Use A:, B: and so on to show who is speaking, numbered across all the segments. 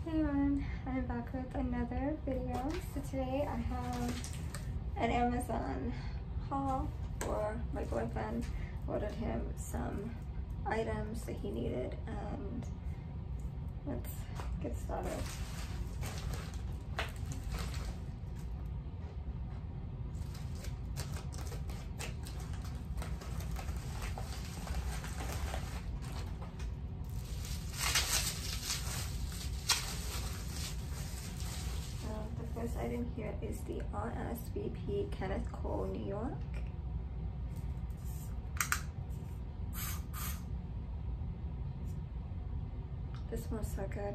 A: Hey everyone, I'm back with another video. So today I have an Amazon haul for my boyfriend. Ordered him some items that he needed, and let's get started. The first item here is the RSVP Kenneth Cole New York. This smells so good.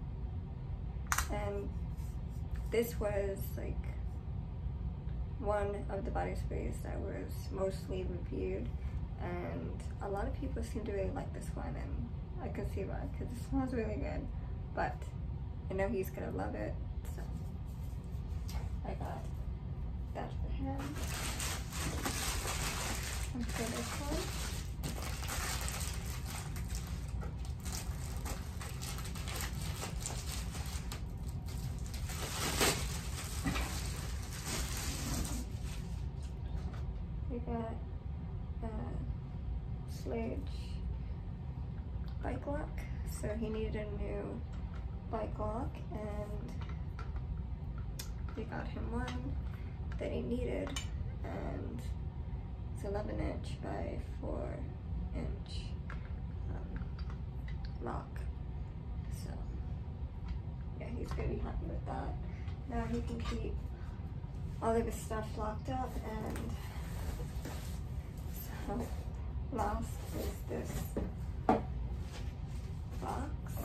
A: And this was like one of the body sprays that was mostly reviewed, and a lot of people seem to really like this one, and I can see why, because it smells really good. But I know he's gonna love it, so I got that for him. And for this one, we got a Sledge bike lock. So he needed a new bike lock, and we got him one that he needed, and it's 11" by 4" lock. So yeah, he's gonna be happy with that. Now he can keep all of his stuff locked up. And so last is this box.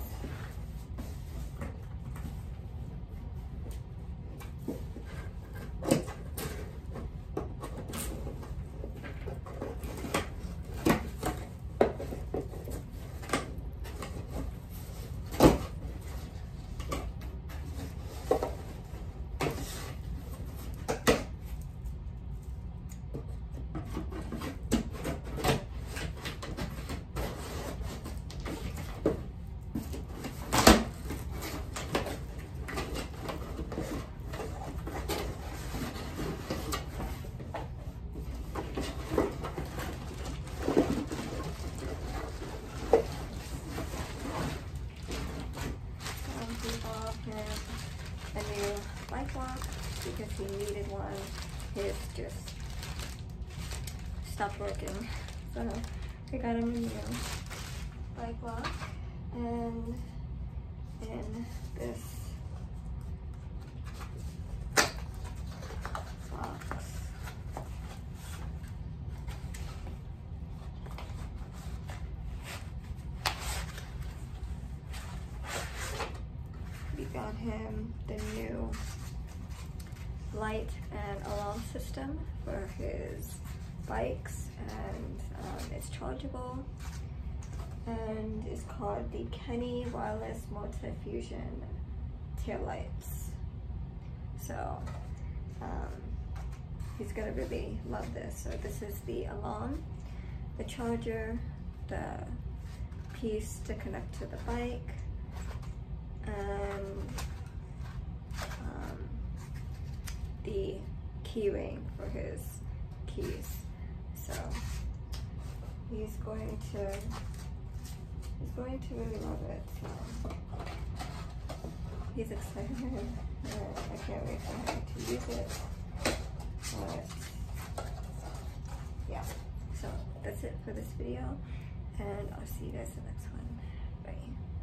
A: A new bike lock because he needed one. His just stopped working, so we got him a new bike lock. And in this box we got him the new light and alarm system for his bikes, and it's chargeable, and it's called the Kenny Wireless Multi-Fusion tail lights. So he's gonna really love this. So this is the alarm, the charger, the piece to connect to the bike, and the key ring for his keys. So he's going to really love it. So he's excited. I can't wait for him to use it. But yeah, so that's it for this video, and I'll see you guys in the next one. Bye.